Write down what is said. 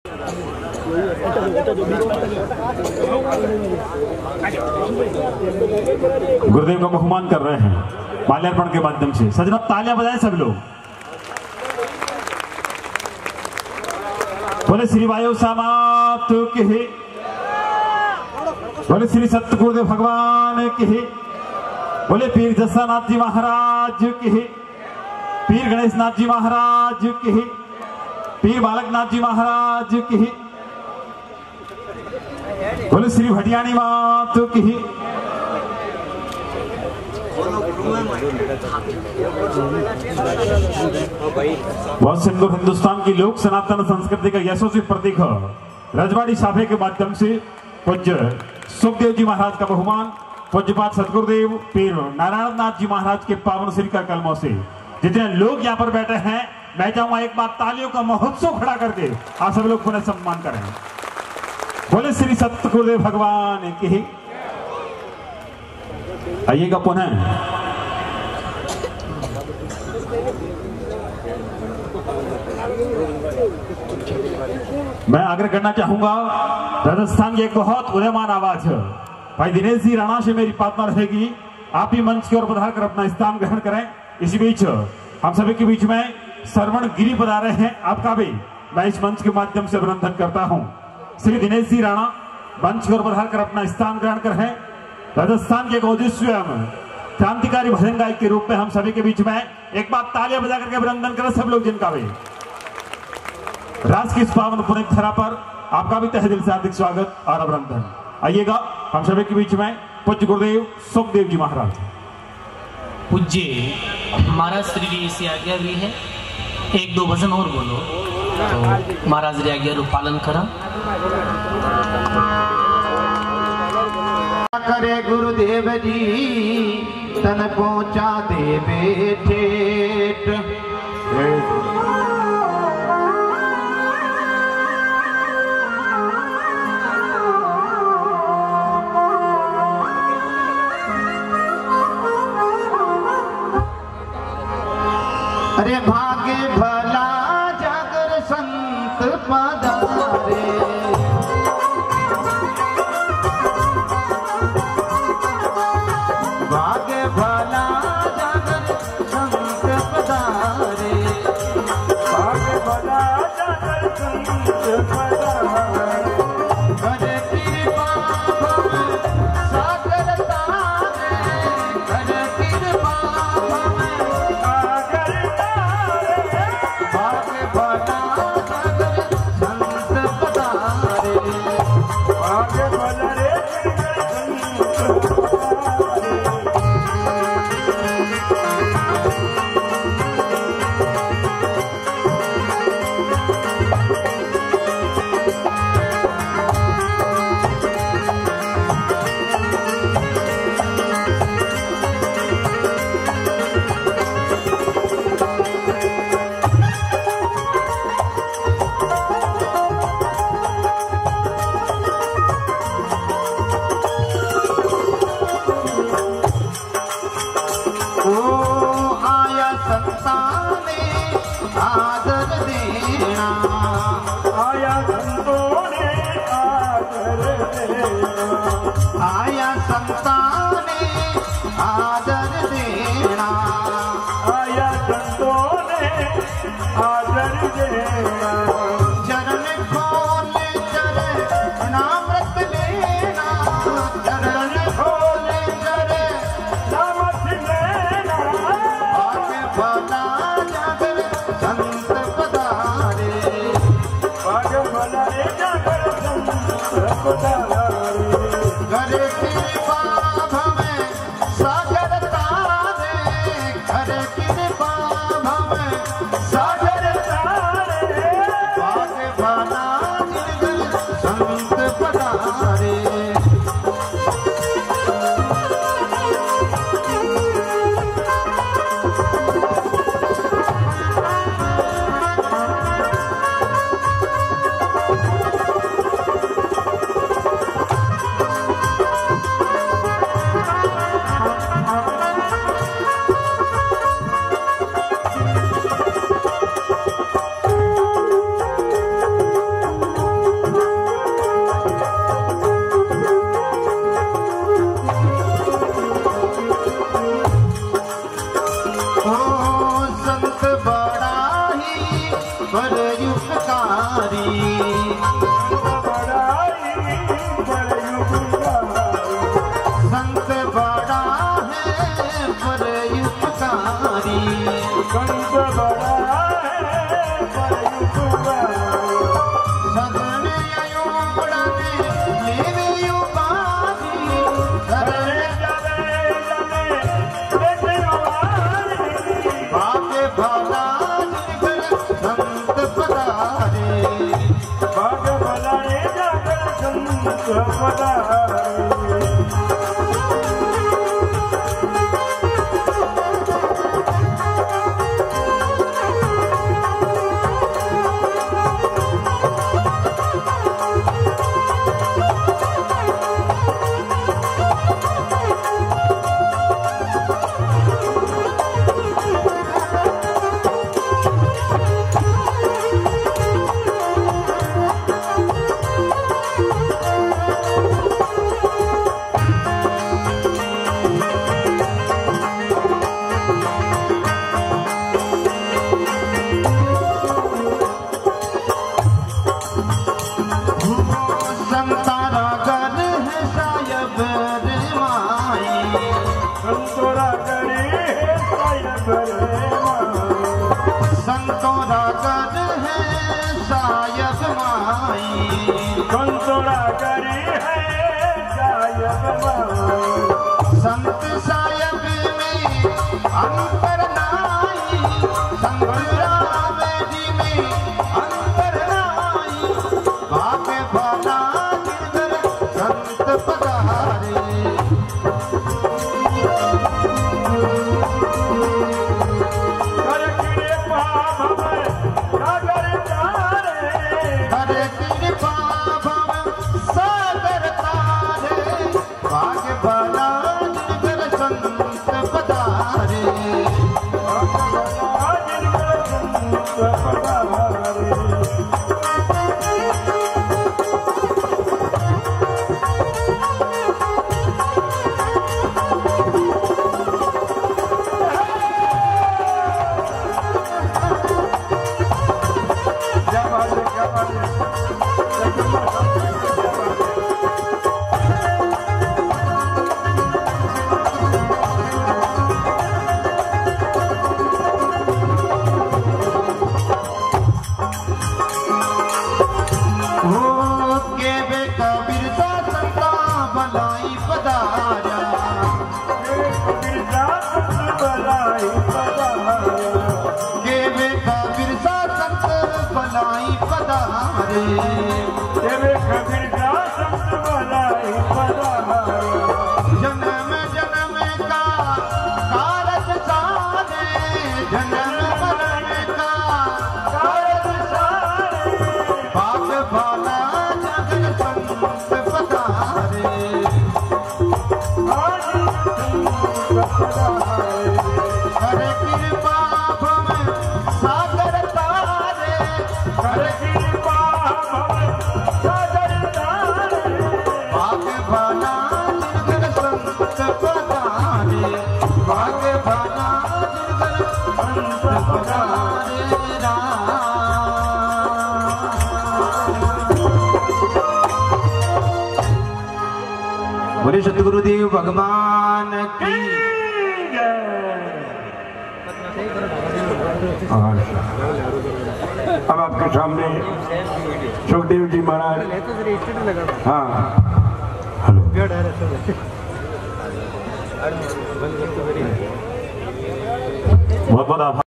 गुरुदेव का बहुमान कर रहे हैं माल्यार्पण के माध्यम से। सजना तालियां बजाएं सब लोग। बोले श्री वायु समात की, बोले श्री सत्य गुरुदेव भगवान की, बोले पीर जस्सानाथ जी महाराज की, पीर गणेश नाथ जी महाराज की, पीर बालकनाथ जी महाराज की, बोले श्री भटियाणी मात की। बहुत सिंधु हिंदुस्तान की लोक सनातन संस्कृति का यशस्वी प्रतीक रजवाड़ी साफे के माध्यम से पूज्य सुखदेव जी महाराज का बहुमान पूज्यपाद सदगुरुदेव पीर नारायण नाथ जी महाराज के पावन श्री कर कलमों से जितने लोग यहाँ पर बैठे हैं, मैं चाहूंगा एक बार तालियों का महोत्सव खड़ा करके आप सब लोग पुनः सम्मान करें। बोले श्री सत्य गुरुदेव भगवान की। आइएगा पुनः। मैं आग्रह करना चाहूंगा, राजस्थान की एक बहुत उदयमान आवाज है भाई दिनेश जी राणा से मेरी प्रार्थना रहेगी, आप ही मंच की ओर पधार कर अपना स्थान ग्रहण करें। इसी बीच हम सभी के बीच में श्रवण गिरी पधार रहे हैं, आपका भी मैं इस मंच के माध्यम से अभिनंदन करता हूं। श्री दिनेश जी राणा मंच की ओर पधार कर अपना स्थान ग्रहण कर हैं। राजस्थान के एक ओजस्वी क्रांतिकारी भजन गायक के रूप में हम सभी के बीच में एक बार तालियां बजा करके अभिनंदन करें सब लोग, जिनका भी राज की इस पावन पुनीत धरा पर आपका भी तहे दिल से हार्दिक स्वागत और अभिनंदन। आइएगा हम सभी के बीच में पूज्य गुरुदेव सुखदेव जी महाराज। पूज्य महाराज श्री की इसी आज्ञा भी है, एक दो भजन और बोलो तो महाराज री आज्ञा पालन करा करे गुरुदेव जी तन पहुंचा दे बेठेट। अरे भाग्य भला जागर संत पधारे, भाग्य भला जागर संत पधारे, भाग्य भला जागर संत पधारे। करे कृपा भव सागर तारे, करे कृपा भव सागर तारे, भाग्य भला जागर संत पधारे, भाग्य भला रे संत पधारे। आदर देना, आया संतों ने आदर देना, आया संतान ने आदर देना, आया संतों ने आदर देना। चरण खोले चरण नामृत लेना, चरण खोले चरण नामृत लेना। भाग्य भला जागर संत पधारे, भाग्य भला जागर संत पधारे। करे कृपा भव सागर तारे, करे कृपा भव सागर तारे, भाग्य भला जागर संत पधारे। परयुपकारी संत बड़ा है परयुपकारी संत बड़ा है सदन अयोड़ने लेवे उपाधि बाके भला संत पधारे बाके भला संत पधारे संतोरा कर है सायब माई संतोरा करी है सायब माई संत सायब में अंतर नाई संतराम जी में अंतर नाई भाग्य भला जिधर संत पधारे जन्म जन्म का कारज सारे जन्म मरण का कारज सारे भाग भाला जगन संत पधारे हरे कृपा भव सागर तारे हरे कृपा भव सागर तारे भाग्य भाला जगन संत पधारे भाग्य भाला जगन संत पधारे बोले सतगुरुदेव भगवान की अब आपके सामने सुखदेव जी महाराज। हाँ हेलो बहुत बहुत आभार।